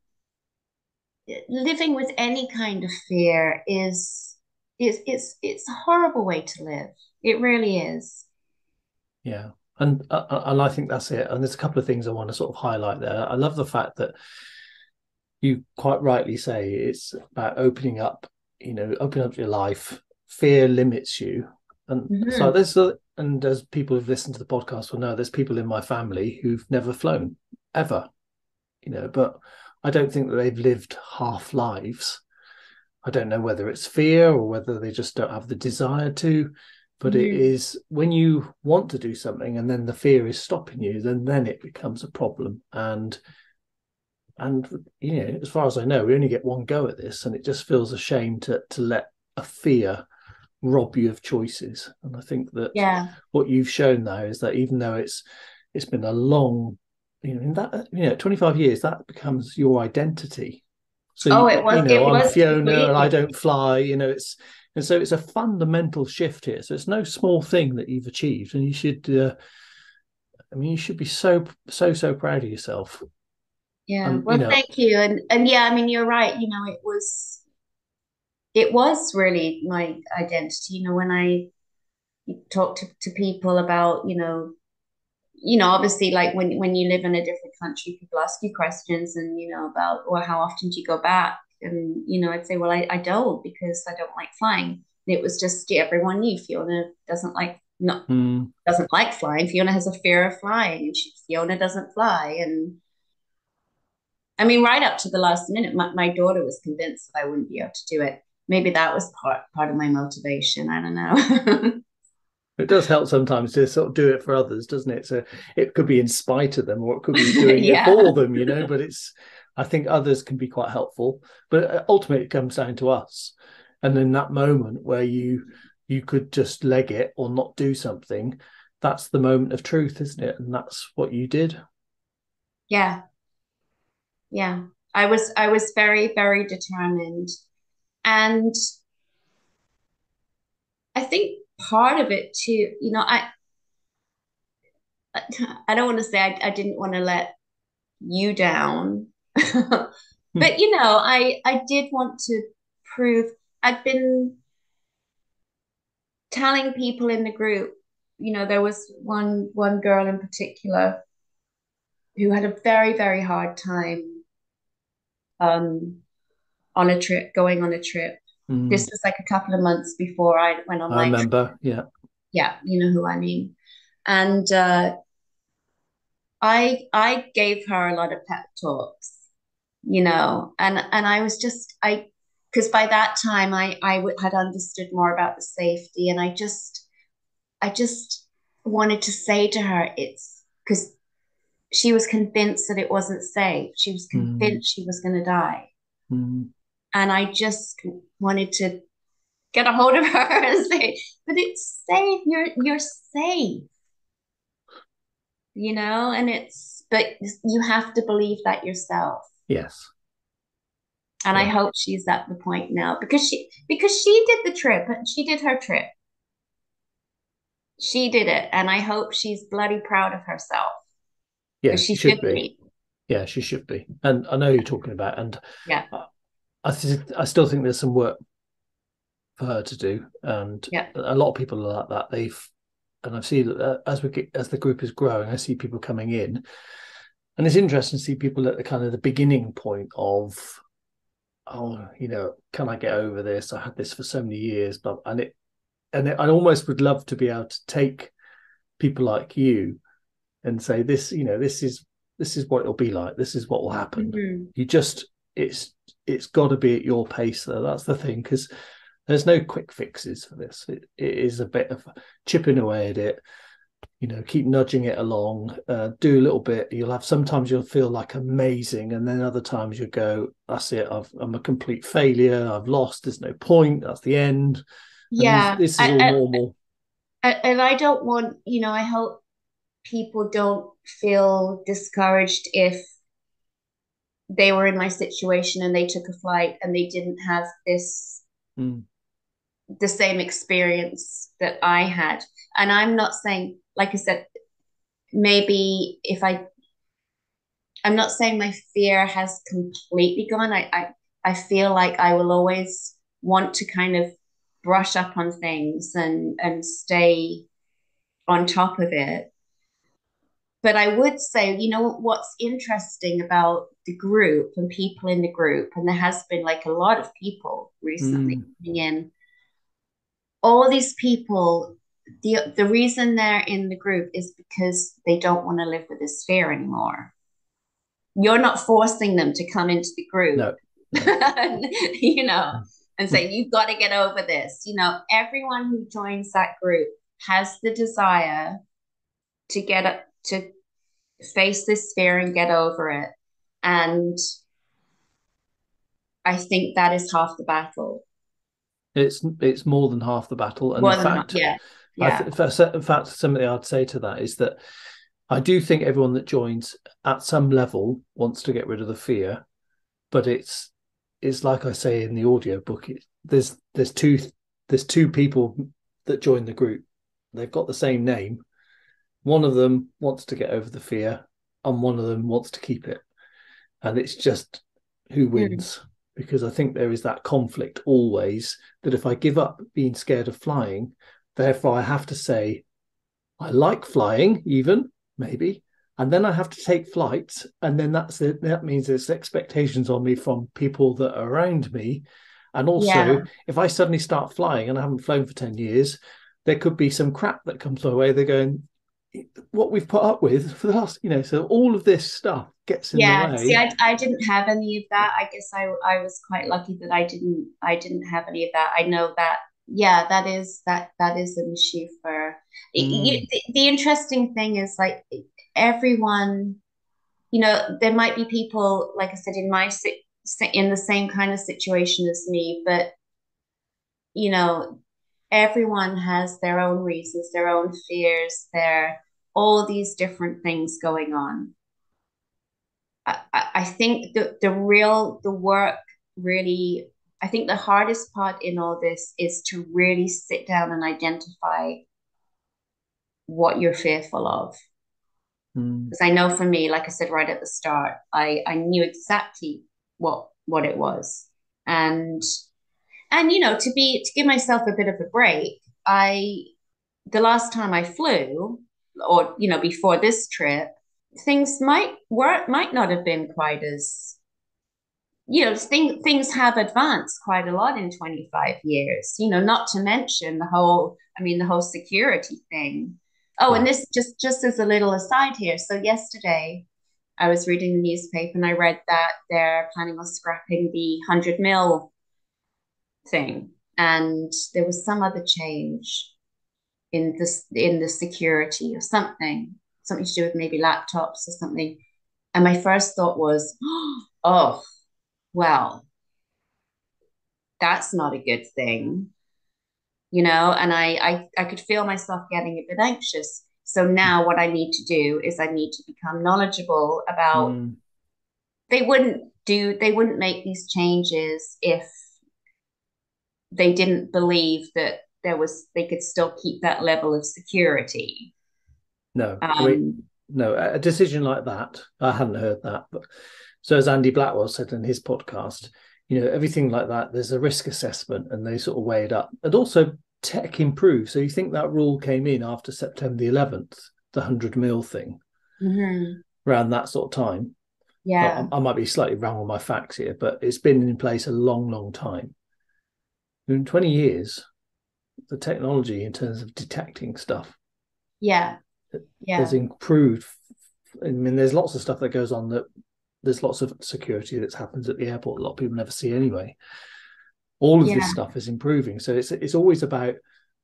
Speaker 2: living with any kind of fear it's a horrible way to live. It really is.
Speaker 1: yeah. And I think that's it. And there's a couple of things I want to sort of highlight there. I love the fact that you quite rightly say it's about opening up. Opening up your life. Fear limits you, and so
Speaker 2: Mm-hmm.
Speaker 1: and as people who've listened to the podcast will know, there's people in my family who've never flown ever. But I don't think that they've lived half lives. I don't know whether it's fear or whether they just don't have the desire to, but it
Speaker 2: Mm.
Speaker 1: is when you want to do something and then the fear is stopping you, then it becomes a problem. And as far as I know, we only get one go at this, and it just feels a shame to let a fear rob you of choices. And I think that
Speaker 2: Yeah.
Speaker 1: what you've shown now is that even though it's been a long, in that 25 years, that becomes your identity. So
Speaker 2: Oh, it
Speaker 1: I'm
Speaker 2: was
Speaker 1: Fiona and I
Speaker 2: completely.
Speaker 1: don't fly. And so it's a fundamental shift here. So it's no small thing that you've achieved, and you should. You should be so proud of yourself.
Speaker 2: Yeah.
Speaker 1: And
Speaker 2: Well, thank you. And yeah, I mean, you're right. It was really my identity. When I talk to people about, obviously, like when you live in a different country, people ask you questions and, about, well, how often do you go back? And, I'd say, well, I don't, because I don't like flying. And it was just, yeah, everyone knew Fiona doesn't like, no,
Speaker 1: mm,
Speaker 2: doesn't like flying. Fiona has a fear of flying, and Fiona doesn't fly. And I mean, right up to the last minute, my daughter was convinced that I wouldn't be able to do it. Maybe that was part of my motivation. I don't know.
Speaker 1: it does help sometimes to sort of do it for others, doesn't it? So it could be in spite of them, or it could be doing it
Speaker 2: Yeah.
Speaker 1: for them. But I think others can be quite helpful. But ultimately, it comes down to us. And in that moment where you could just leg it or not do something, that's the moment of truth, isn't it? And that's what you did.
Speaker 2: Yeah. Yeah. I was very, very determined. And I think part of it too, I don't want to say I didn't want to let you down.
Speaker 1: Hmm.
Speaker 2: But I did want to prove. I've been telling people in the group, there was one girl in particular who had a very, very hard time um on a trip, going on a trip. This
Speaker 1: Mm,
Speaker 2: was like a couple of months before I went on
Speaker 1: I
Speaker 2: my trip.
Speaker 1: remember. Yeah.
Speaker 2: Yeah, you know who I mean. And I gave her a lot of pep talks, and I was just I because by that time had understood more about the safety, and I just wanted to say to her, it's because she was convinced that it wasn't safe. She was
Speaker 1: Mm,
Speaker 2: convinced she was going to die,
Speaker 1: mm,
Speaker 2: and I just wanted to get a hold of her and say, "But it's safe. You're safe." And but you have to believe that yourself.
Speaker 1: yes.
Speaker 2: And I
Speaker 1: Yeah.
Speaker 2: hope she's at the point now, because she did the trip, and she did her trip. She did it, and I hope she's bloody proud of herself,
Speaker 1: Yeah.
Speaker 2: because
Speaker 1: She
Speaker 2: she
Speaker 1: should
Speaker 2: should
Speaker 1: be.
Speaker 2: be.
Speaker 1: Yeah. She should be. And I know who you're talking about. And
Speaker 2: Yeah,
Speaker 1: I still think there's some work for her to do, and
Speaker 2: yeah,
Speaker 1: a lot of people are like that. And I've seen that as the group is growing, I see people coming in, and it's interesting to see people at the kind of the beginning point of, oh, can I get over this? I had this for so many years, but I almost would love to be able to take people like you and say this is what it'll be like. This is what will happen.
Speaker 2: hmm,
Speaker 1: You just it's got to be at your pace though. That's the thing, because there's no quick fixes for this. It is a bit of chipping away at it. Keep nudging it along. Do a little bit. Sometimes you'll feel like amazing, and then other times you go, "That's it. I'm a complete failure. I've lost. There's no point. That's the end." And
Speaker 2: yeah.
Speaker 1: this is all normal.
Speaker 2: And I don't want, I hope people don't feel discouraged if they were in my situation and they took a flight and they didn't have
Speaker 1: Mm,
Speaker 2: the same experience that I had. And I'm not saying, like I said, maybe if I'm not saying my fear has completely gone. I feel like I will always want to kind of brush up on things and stay on top of it. But I would say, what's interesting about the group and people in the group, and there has been like a lot of people recently
Speaker 1: mm,
Speaker 2: coming in, all these people, the reason they're in the group is because they don't want to live with this fear anymore. you're not forcing them to come into the group,
Speaker 1: No, no.
Speaker 2: you know, and say, you've got to get over this. You know, everyone who joins that group has the desire to to face this fear and get over it. And I think that is half the battle.
Speaker 1: It's more than half the battle, and in
Speaker 2: More than,
Speaker 1: fact,
Speaker 2: yeah, yeah,
Speaker 1: in fact, something I'd say to that is that I do think everyone that joins at some level wants to get rid of the fear, but it's like I say in the audio book. There's two people that join the group. They've got the same name. One of them wants to get over the fear, and one of them wants to keep it. And it's just who
Speaker 2: mm,
Speaker 1: wins. Because I think there is that conflict always that if I give up being scared of flying, therefore I have to say, I like flying, even maybe, and then I have to take flights, and then that's it. That means there's expectations on me from people that are around me, and also
Speaker 2: yeah,
Speaker 1: if I suddenly start flying and I haven't flown for 10 years, there could be some crap that comes my way. They're going, what we've put up with for the last, so all of this stuff gets in the
Speaker 2: yeah. See,
Speaker 1: way.
Speaker 2: I didn't have any of that. I guess I was quite lucky that I didn't have any of that. I know that, yeah, that is an issue for
Speaker 1: Mm,
Speaker 2: the interesting thing is like everyone, you know, there might be people, like I said, in the same kind of situation as me, but you know, everyone has their own reasons, their own fears, their all these different things going on. I think the work really, I think the hardest part in all this is to really sit down and identify what you're fearful of.
Speaker 1: mm,
Speaker 2: Because I know for me, like I said right at the start, I knew exactly what it was. And you know, to give myself a bit of a break, I the last time I flew, or you know, before this trip, things might not have been quite as, you know, things have advanced quite a lot in 25 years, you know, not to mention the whole security thing. Oh, and
Speaker 1: yeah.
Speaker 2: this just as a little aside here. So yesterday I was reading the newspaper and I read that they're planning on scrapping the 100 mil thing. And there was some other change in the security or something to do with maybe laptops or something. And my first thought was, oh, well, that's not a good thing, you know. And I could feel myself getting a bit anxious. So now what I need to do is I need to become knowledgeable about
Speaker 1: Mm,
Speaker 2: they wouldn't make these changes if they didn't believe that they could still keep that level of security.
Speaker 1: no, I mean,
Speaker 2: Um,
Speaker 1: no, a decision like that, I hadn't heard that. But so as Andy Blackwell said in his podcast, everything like that, there's a risk assessment and they sort of weigh it up. And also tech improves. So you think that rule came in after September the 11th, the 100 mil thing,
Speaker 2: mhm,
Speaker 1: around that sort of time.
Speaker 2: yeah,
Speaker 1: I might be slightly wrong on my facts here, but it's been in place a long, long time. In 20 years, the technology in terms of detecting stuff
Speaker 2: yeah,
Speaker 1: has
Speaker 2: yeah,
Speaker 1: improved. I mean, there's lots of stuff that goes on that there's lots of security that happens at the airport. A lot of people never see anyway. All of this
Speaker 2: yeah,
Speaker 1: stuff is improving. So it's always about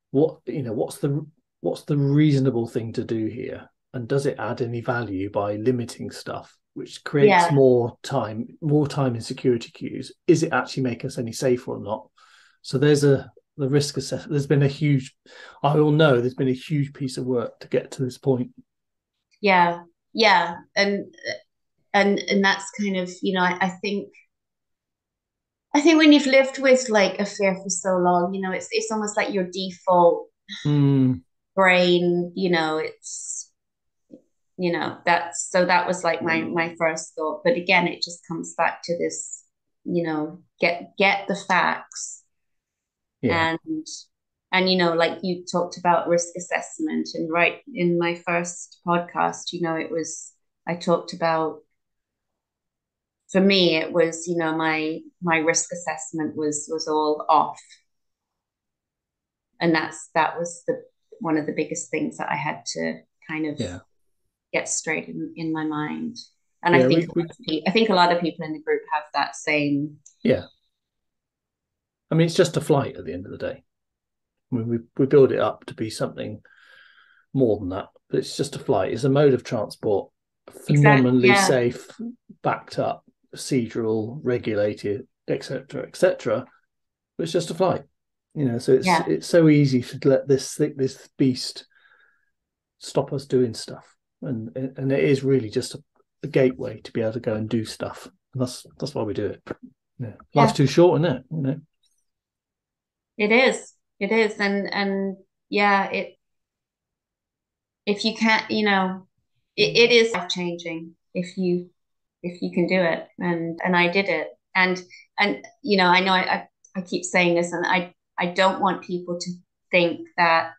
Speaker 1: what's the reasonable thing to do here, and does it add any value by limiting stuff, which creates
Speaker 2: yeah,
Speaker 1: more time in security queues? Is it actually make us any safer or not? So there's the risk assessment. I will know there's been a huge piece of work to get to this point.
Speaker 2: yeah, yeah, and that's kind of, you know, I think when you've lived with like a fear for so long, you know, it's almost like your default
Speaker 1: Mm,
Speaker 2: brain, you know, it's, you know, that's, so that was like my first thought. But again, it just comes back to this, you know, get the facts.
Speaker 1: yeah,
Speaker 2: and and you know, like you talked about risk assessment, and right in my first podcast, you know, it was, I talked about, for me it was, you know, my risk assessment was all off. And that was the one of the biggest things that I had to kind of
Speaker 1: yeah.
Speaker 2: get straight in my mind. And
Speaker 1: Yeah,
Speaker 2: I think a lot of people in the group have that same.
Speaker 1: yeah. I mean, it's just a flight at the end of the day. I mean, we build it up to be something more than that, but it's just a flight. It's a mode of transport,
Speaker 2: Exactly.
Speaker 1: phenomenally
Speaker 2: Yeah.
Speaker 1: safe, backed up, procedural, regulated, etc., etc. But it's just a flight, So
Speaker 2: Yeah.
Speaker 1: it's so easy to let this beast stop us doing stuff, and it is really just a gateway to be able to go and do stuff. And that's why we do it. Yeah, life's
Speaker 2: Yeah.
Speaker 1: too short, isn't it?
Speaker 2: It is. It is. And yeah, if you can't, it is life changing if you can do it. And I did it. And I know I keep saying this, and I don't want people to think that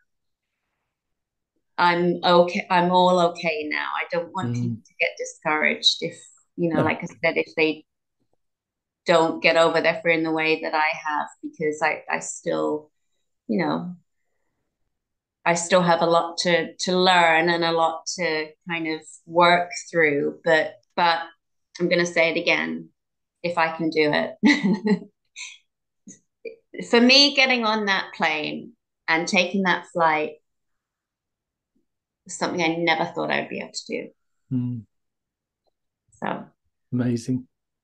Speaker 2: I'm okay, I'm all okay now. I don't want people
Speaker 1: Mm.
Speaker 2: to get discouraged if,
Speaker 1: No,
Speaker 2: like I said, if they don't get over their fear in the way that I have, because I still, you know, I still have a lot to learn and a lot to kind of work through. But I'm gonna say it again, if I can do it. For me, getting on that plane and taking that flight was something I never thought I'd be able to do.
Speaker 1: mm.
Speaker 2: So
Speaker 1: Amazing.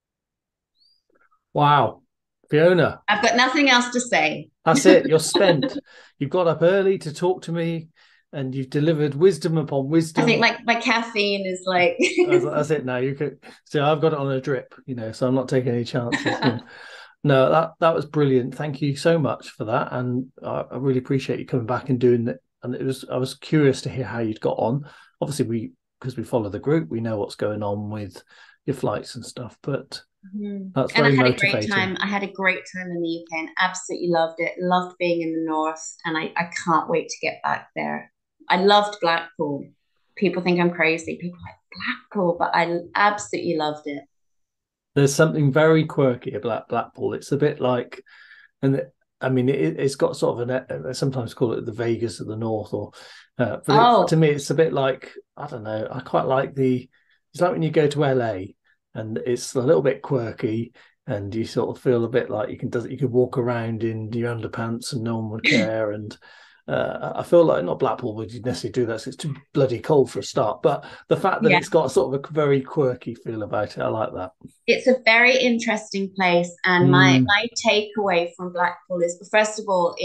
Speaker 1: Wow, Fiona,
Speaker 2: I've got nothing else to say.
Speaker 1: that's it. You're spent. You've got up early to talk to me, and you've delivered wisdom upon
Speaker 2: I think
Speaker 1: wisdom.
Speaker 2: my caffeine is like
Speaker 1: That's it. Now you can. So I've got it on a drip, so I'm not taking any chances. No, that was brilliant. Thank you so much for that, and I really appreciate you coming back and doing that. And I was curious to hear how you'd got on. Obviously, because we follow the group, we know what's going on with your flights and stuff. But that's
Speaker 2: And I
Speaker 1: very
Speaker 2: had a great
Speaker 1: motivating.
Speaker 2: time. I had a great time in the UK and absolutely loved it. Loved being in the north, and I can't wait to get back there. I loved Blackpool. People think I'm crazy. People are like Blackpool, but I absolutely loved it.
Speaker 1: There's something very quirky about Blackpool. It's a bit like, and I mean, it's got sort of I sometimes call it the Vegas of the North, to
Speaker 2: Oh,
Speaker 1: me, it's a bit like, I don't know. I quite like it's like when you go to LA and it's a little bit quirky, and you sort of feel a bit like you could walk around in your underpants and no one would care. And I feel like not Blackpool would necessarily do that. So it's too bloody cold for a start. But the fact that
Speaker 2: yeah.
Speaker 1: it's got sort of a very quirky feel about it, I like that.
Speaker 2: It's a very interesting place. And
Speaker 1: Mm,
Speaker 2: my takeaway from Blackpool is, first of all,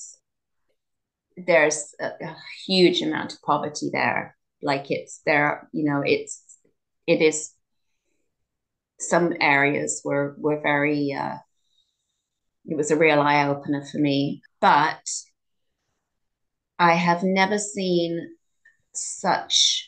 Speaker 2: there's a huge amount of poverty there. Like it's there, it is some areas were very it was a real eye opener for me. But I have never seen such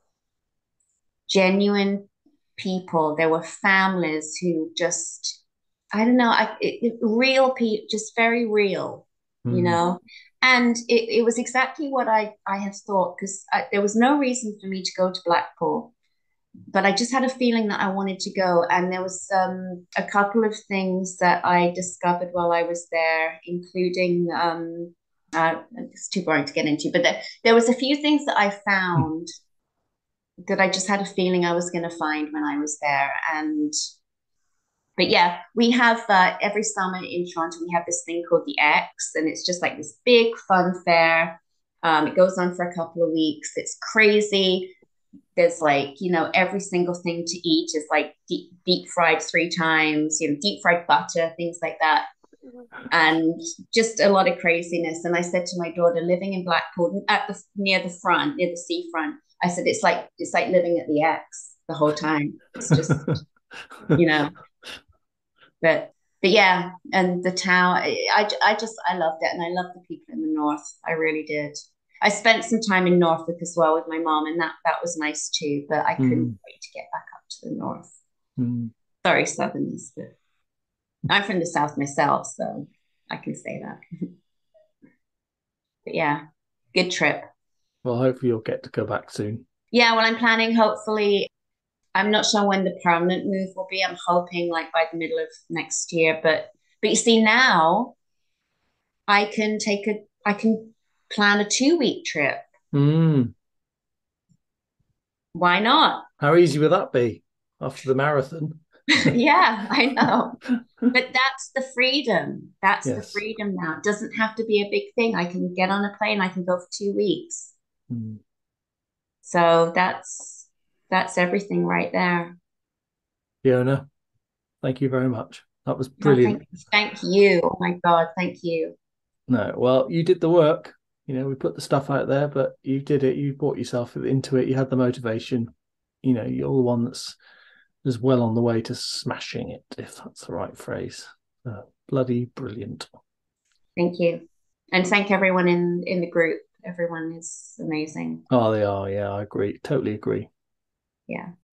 Speaker 2: genuine people. There were families who just, I don't know, real people, just very real, you
Speaker 1: mm.
Speaker 2: know. And it was exactly what I had thought, because there was no reason for me to go to Blackpool, but I just had a feeling that I wanted to go. And there was a couple of things that I discovered while I was there, including it's too boring to get into, but there was a few things that I found that I just had a feeling I was going to find when I was there. And but yeah, we have every summer in Toronto we have this thing called the X, and it's just like this big fun fair. It goes on for a couple of weeks. It's crazy. There's like, every single thing to eat is like deep fried 3 times, deep fried butter, things like that. And just a lot of craziness. And I said to my daughter, living in Blackpool near the front, near the seafront, I said, it's like living at the X the whole time. It's just, you know, but yeah, and the town, I loved it. And I loved the people in the north. I really did. I spent some time in Norfolk as well with my mom, and that was nice too. But I couldn't
Speaker 1: Mm,
Speaker 2: wait to get back up to the north.
Speaker 1: mm.
Speaker 2: Sorry, Southerners, but I'm from the south myself, so I can say that. But yeah, good trip.
Speaker 1: Well, hopefully you'll get to go back soon.
Speaker 2: Yeah, well, I'm planning, hopefully, I'm not sure when the permanent move will be. I'm hoping like by the middle of next year. But you see now I can plan a 2 week trip.
Speaker 1: Mm.
Speaker 2: Why not?
Speaker 1: How easy would that be? after the marathon.
Speaker 2: Yeah, I know. But that's the freedom. That's the
Speaker 1: Yes.
Speaker 2: freedom now. It doesn't have to be a big thing. I can get on a plane, I can go for 2 weeks.
Speaker 1: Mm.
Speaker 2: So that's everything right there.
Speaker 1: Fiona, thank you very much. That was
Speaker 2: No,
Speaker 1: brilliant.
Speaker 2: thank you. Oh my God, thank you.
Speaker 1: No, well, you did the work. We put the stuff out there, but you did it. You brought yourself into it. You had the motivation. You're the one that's as well on the way to smashing it, if that's the right phrase. Bloody brilliant.
Speaker 2: Thank you. And thank everyone in the group. Everyone is amazing.
Speaker 1: Oh, they are. Yeah, I agree. Totally agree.
Speaker 2: Yeah.